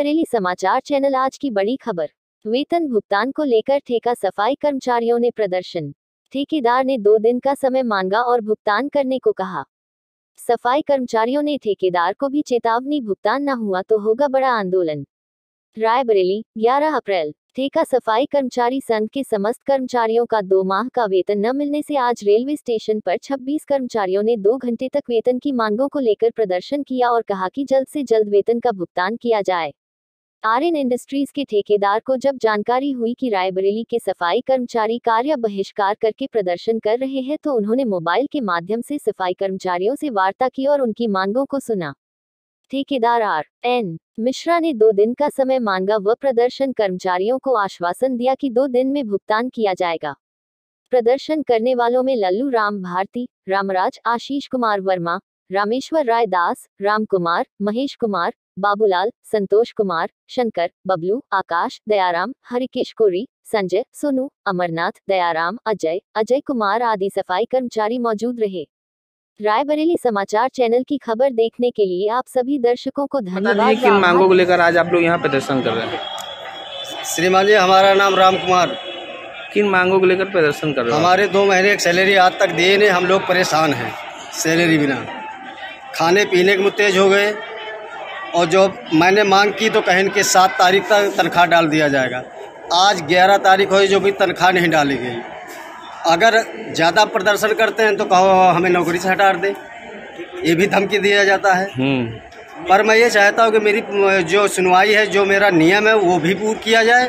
रायबरेली समाचार चैनल आज की बड़ी खबर। वेतन भुगतान को लेकर ठेका सफाई कर्मचारियों ने प्रदर्शन। ठेकेदार ने 2 दिन का समय मांगा और भुगतान करने को कहा। सफाई कर्मचारियों ने ठेकेदार को भी चेतावनी, भुगतान न हुआ तो होगा बड़ा आंदोलन। रायबरेली 11 अप्रैल। ठेका सफाई कर्मचारी संघ के समस्त कर्मचारियों का 2 माह का वेतन न मिलने से आज रेलवे स्टेशन पर 26 कर्मचारियों ने 2 घंटे तक वेतन की मांगों को लेकर प्रदर्शन किया और कहा कि जल्द से जल्द वेतन का भुगतान किया जाए। आर्यन इंडस्ट्रीज के ठेकेदार को जब जानकारी हुई कि रायबरेली के सफाई कर्मचारी कार्य बहिष्कार करके प्रदर्शन कर रहे हैं तो उन्होंने मोबाइल के माध्यम से सफाई कर्मचारियों से वार्ता की और उनकी मांगों को सुना। ठेकेदार आर.एन. मिश्रा ने 2 दिन का समय मांगा व प्रदर्शन कर्मचारियों को आश्वासन दिया कि 2 दिन में भुगतान किया जाएगा। प्रदर्शन करने वालों में लल्लू राम भारती, रामराज, आशीष कुमार वर्मा, रामेश्वर राय दास, राम कुमार, महेश कुमार, बाबूलाल, संतोष कुमार, शंकर, बबलू, आकाश, दयाराम, हरिकेश कोरी, संजय, सोनू, अमरनाथ, दयाराम, अजय कुमार आदि सफाई कर्मचारी मौजूद रहे। रायबरेली समाचार चैनल की खबर देखने के लिए आप सभी दर्शकों को धन्यवाद। किन मांगों को लेकर आज आप लोग यहाँ प्रदर्शन कर रहे हैं? श्रीमान जी, हमारा नाम राम कुमार। किन मांगों को लेकर प्रदर्शन कर रहे हैं? हमारे 2 महीने की सैलरी आज तक दिए नहीं, हम लोग परेशान हैं। सैलरी बिना खाने पीने के मुतेज हो गए और जो मैंने मांग की तो कहें कि 7 तारीख तक तनख्वाह डाल दिया जाएगा। आज 11 तारीख हुई, जो भी तनख्वाह नहीं डाली गई। अगर ज़्यादा प्रदर्शन करते हैं तो कहो हमें नौकरी से हटा दे, ये भी धमकी दिया जाता है। पर मैं ये चाहता हूँ कि मेरी जो सुनवाई है, जो मेरा नियम है वो भी पूरा किया जाए।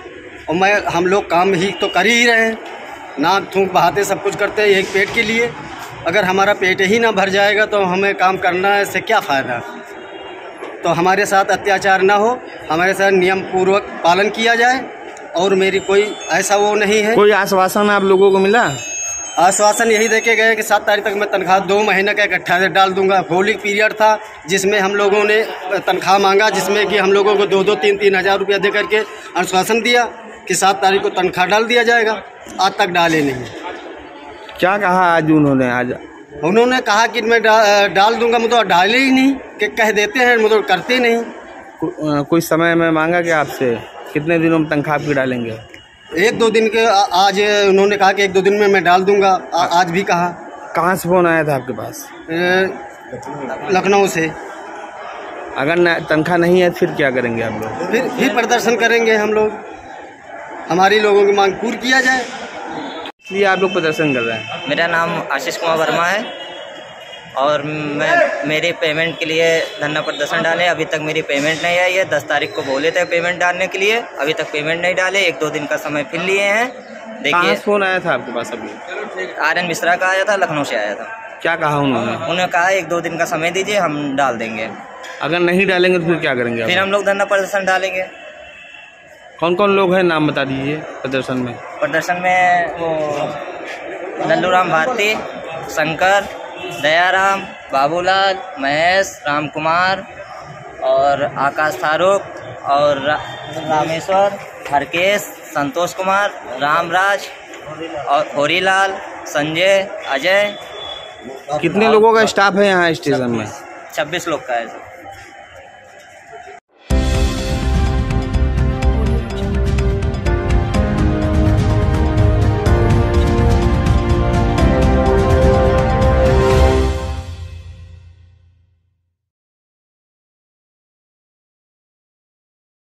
और हम लोग काम ही तो कर ही रहे हैं, नाक थूक बहाते सब कुछ करते हैं एक पेट के लिए। अगर हमारा पेट ही ना भर जाएगा तो हमें काम करना है, इससे क्या फ़ायदा। तो हमारे साथ अत्याचार ना हो, हमारे साथ नियम पूर्वक पालन किया जाए। और मेरी कोई ऐसा वो नहीं है। कोई आश्वासन आप लोगों को मिला? आश्वासन यही देके गए कि 7 तारीख तक मैं तनख्वाह 2 महीने का इकट्ठा डाल दूंगा। होली पीरियड था जिसमें हम लोगों ने तनख्वाह मांगा, जिसमें कि हम लोगों को 2-2, 3-3 हज़ार रुपया दे करके आश्वासन दिया कि 7 तारीख को तनख्वाह डाल दिया जाएगा। आज तक डाले नहीं। क्या कहा आज उन्होंने? आज उन्होंने कहा कि मैं डाल दूंगा, मतलब डाले ही नहीं, कि कह देते हैं मतलब करते नहीं। कोई समय में मांगा कि आपसे कितने दिनों में तनख्वाह आपकी डालेंगे? 1-2 दिन के। आज उन्होंने कहा कि 1-2 दिन में मैं डाल दूंगा। आज भी कहा। कहाँ से फोन आया था आपके पास? लखनऊ से। अगर तनख्वाह नहीं है फिर क्या करेंगे आप लोग? फिर प्रदर्शन करेंगे हम लोग। हमारी लोगों की मांग पूरी किया जाए, इसलिए आप लोग प्रदर्शन कर रहे हैं। मेरा नाम आशीष कुमार वर्मा है और मैं मेरे पेमेंट के लिए धरना प्रदर्शन डाले। अभी तक मेरी पेमेंट नहीं आई है। 10 तारीख को बोले थे पेमेंट डालने के लिए, अभी तक पेमेंट नहीं डाले। 1-2 दिन का समय फिर लिए हैं। देखिए, फोन आया था आपके पास? अभी आर्यन मिश्रा का आया था, लखनऊ से आया था। क्या कहा उन्होंने? उन्होंने कहा 1-2 दिन का समय दीजिए, हम डाल देंगे। अगर नहीं डालेंगे तो फिर क्या करेंगे? फिर हम लोग धरना प्रदर्शन डालेंगे। कौन कौन लोग हैं, नाम बता दीजिए प्रदर्शन में। प्रदर्शन में वो लल्लू राम भारती, शंकर, दयाराम, बाबूलाल, महेश, राम कुमार और आकाश फारूक और रामेश्वर, हरकेश, संतोष कुमार, रामराज और होरीलाल, संजय, अजय। कितने लोगों का स्टाफ है यहाँ स्टेशन में? 26 लोग का है।